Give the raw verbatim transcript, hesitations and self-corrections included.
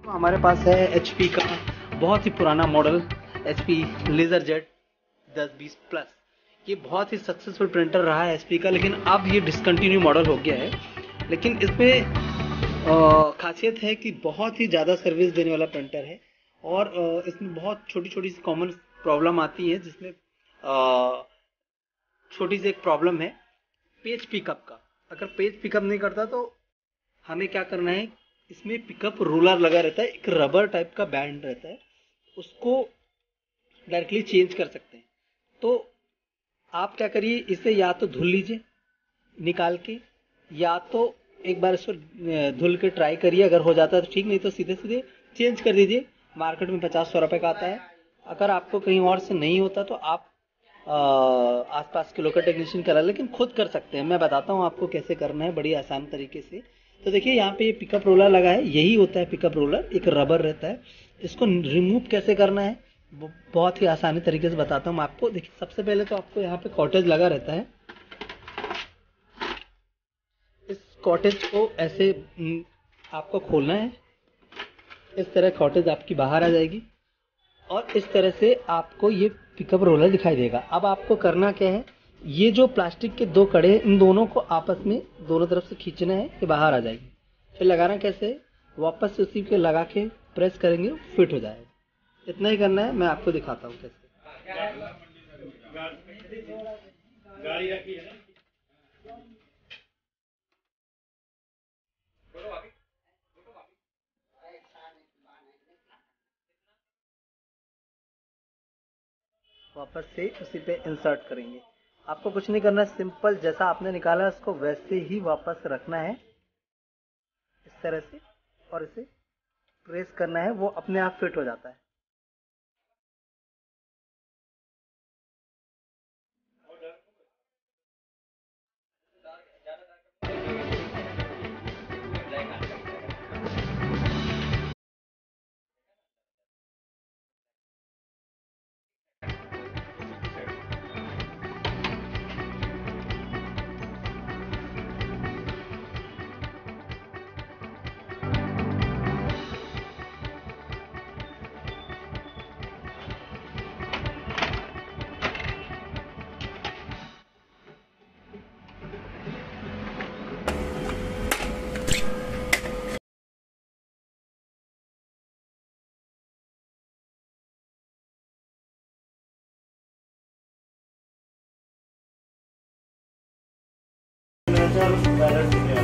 तो हमारे पास है एच पी का बहुत ही पुराना मॉडल एच पी लेज़रजेट दस बीस प्लस। ये बहुत ही सक्सेसफुल प्रिंटर रहा है एच पी का, लेकिन अब ये डिसकंटिन्यू मॉडल हो गया है। लेकिन इसमें खासियत है कि बहुत ही ज़्यादा सर्विस देने वाला प्रिंटर है और अ, इसमें बहुत छोटी छोटी सी कॉमन प्रॉब्लम आती है, जिसमें अ, छोटी सी एक प्रॉब्लम है पेज पिकअप का। अगर पेज पिकअप नहीं करता तो हमें क्या करना है, इसमें पिकअप रोलर लगा रहता है, एक रबर टाइप का बैंड रहता है, उसको डायरेक्टली चेंज कर सकते हैं। तो आप क्या करिए, इसे या तो धुल लीजिए निकाल के, या तो एक बार इसको धुल के ट्राई करिए, अगर हो जाता है तो ठीक, नहीं तो सीधे सीधे चेंज कर दीजिए। मार्केट में पचास सौ रुपये का आता है। अगर आपको कहीं और से नहीं होता तो आप आसपास के लोकल टेक्नीशियन करा, लेकिन खुद कर सकते हैं। मैं बताता हूँ आपको कैसे करना है बड़ी आसान तरीके से। तो देखिए यहाँ पे ये पिकअप रोलर लगा है, यही होता है पिकअप रोलर, एक रबर रहता है। इसको रिमूव कैसे करना है वो बहुत ही आसानी तरीके से बताता हूँ मैं आपको। देखिए सबसे पहले तो आपको यहाँ पे कॉटेज लगा रहता है, इस कॉटेज को ऐसे न, आपको खोलना है। इस तरह कॉटेज आपकी बाहर आ जाएगी और इस तरह से आपको ये पिकअप रोलर दिखाई देगा। अब आपको करना क्या है, ये जो प्लास्टिक के दो कड़े, इन दोनों को आपस में दोनों तरफ से खींचना है, ये बाहर आ जाएगी। फिर लगाना कैसे है, वापस से उसी के लगा के प्रेस करेंगे, फिट हो जाएगा। इतना ही करना है, मैं आपको दिखाता हूँ कैसे। वापस से उसी पे इंसर्ट करेंगे। आपको कुछ नहीं करना, सिंपल जैसा आपने निकाला है उसको वैसे ही वापस रखना है इस तरह से, और इसे प्रेस करना है, वो अपने आप फिट हो जाता है। बैलेंस